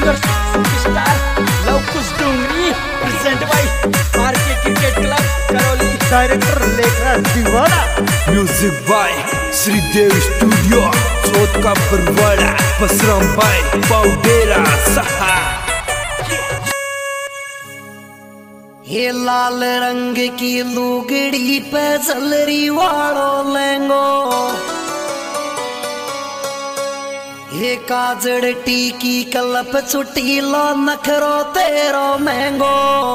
Singer superstar Lavkush Dongri present by RK cricket club Karauli. Director Lekhraj Deewana. Music by Shridev studio Chauth Ka Barwara Basram bye पाउडेरा सहा। ये लाल रंग की लुगड़ी पे जलरी वालो लेंगो, ये काजड़ टीकी कलप चुटीलो नखरो तेरो महंगो।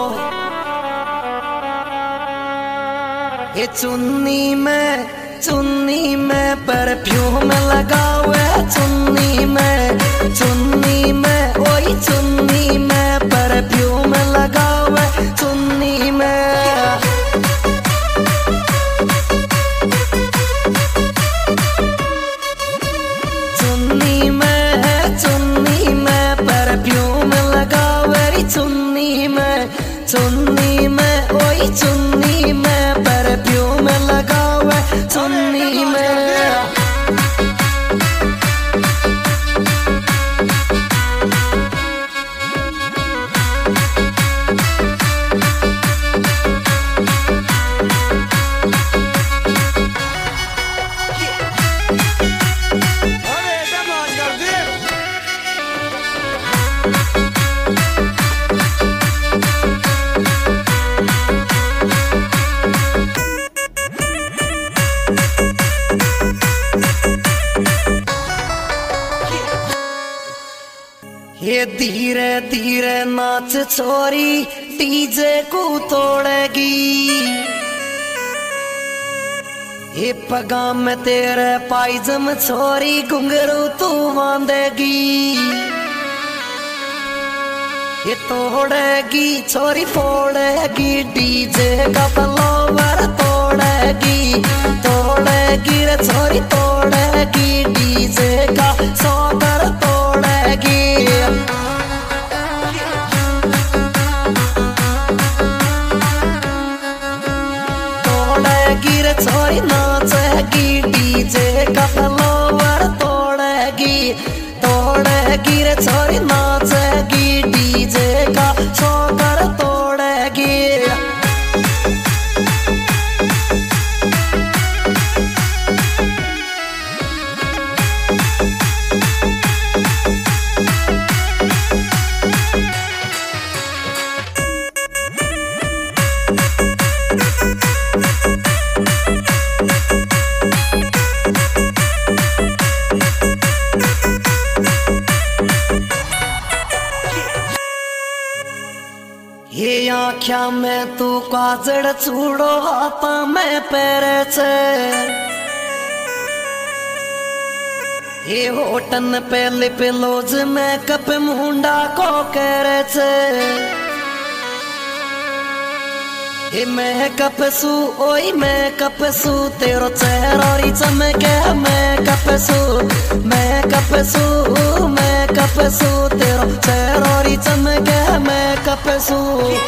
ये चुन्नी में परफ्यूम लगावे, चुन्नी में ओई चुन्नी में परफ्यूम लगावे, चुन्नी में परफ्यूम लगावे, चुन्नी में ओई चुन्नी में परफ्यूम लगावे, चुन्नी में। ये धीरे धीरे नाच छोरी डीजे को तोड़ेगी, ये पगा में तेरे पायजम छोरी घुंघरू तू बांधेगी। ये तोड़ेगी छोरी फोड़ेगी डीजे का फ्लावर, तोड़ेगी रे छोरी तोड़ेगी डीजे का सॉकर, तोड़ेगी रे छोरी नाचेगी डीजे का फ्लावर, तोड़ेगी रे छोरी नाचेगी डीजे का सॉकर, तोड़ेगी। ये आँख्या में तू काजड़ चूड़ो हाथा में पैरे छे, ये होटन पे लिप लोज में कप मुंडा को करे छे। ये मेकअप सू ओई मेकअप सू तेरो चेहरा री चमके, मेकअप सू तेरो चेहरा री चमके, मेकअप सू।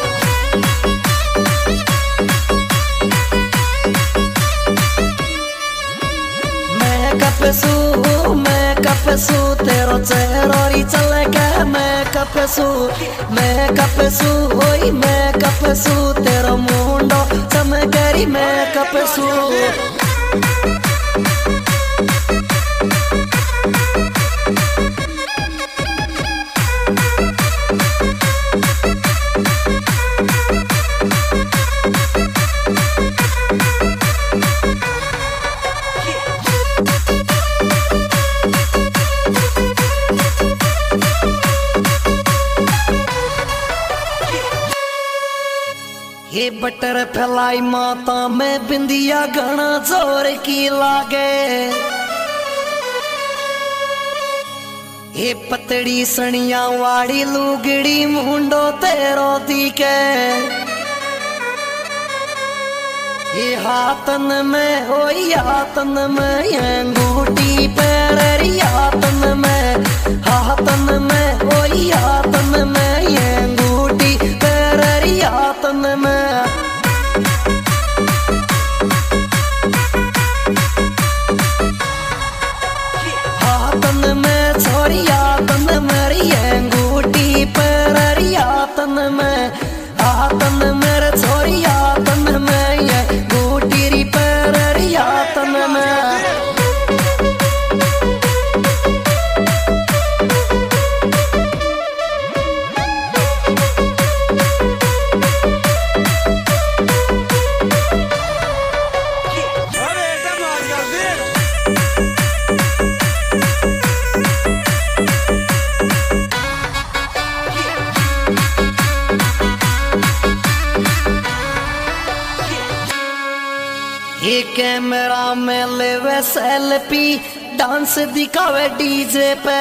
मेकअप सू तेरो चेहरा री चमके, मेकअप सू ओई मेकअप सू तेरो मुंडो चमकेरी, मेकअप सू। ये बटर फैलाई माता में बिंदिया घना जोर की लागे, ये पतड़ी सनिया वाड़ी लुगड़ी मुंडो तेरो दिखे, ये हाथन में ओई हाथन में अंगूठी पैरी, हाथन में ओई हाथन में अंगूठी पैरी, हाथन में। छोरी हाथन मेरी अंगूठी ये कैमरा में लेवे सेल्फी डांस दिखावे डीजे पे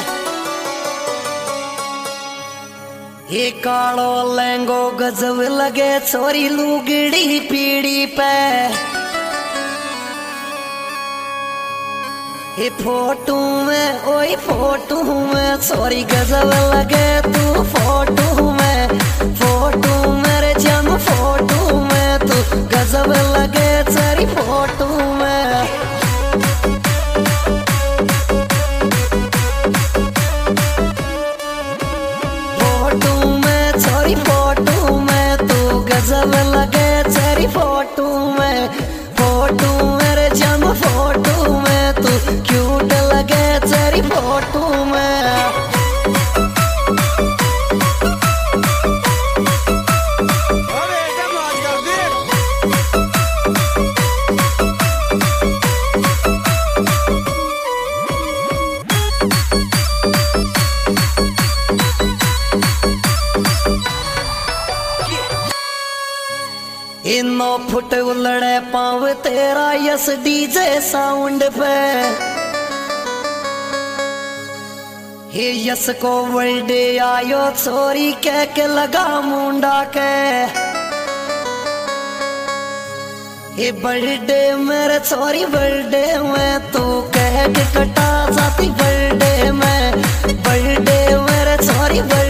ये कालो लहंगो गजब लगे छोरी लुगड़ी पीड़ी पे ये फोटो में ओए फोटो में छोरी गजब लगे तू फोटो मेरे जम फोटो में तू गजब लगे तेरी फोटो में फोटो में तू गजब लगे तेरी फोटो मेरे जम फोटो में तू क्यूट लगे तेरी फोटो में इनो फुट उलड़े पाव तेरा यस डीजे साउंड पे हे यस को बर्थडे आयो छोरी कह के लगा मुंडा के हे बर्थडे मेरे छोरी बर्थडे में तू कह के कटा जाती बर्थडे मेरे छोरी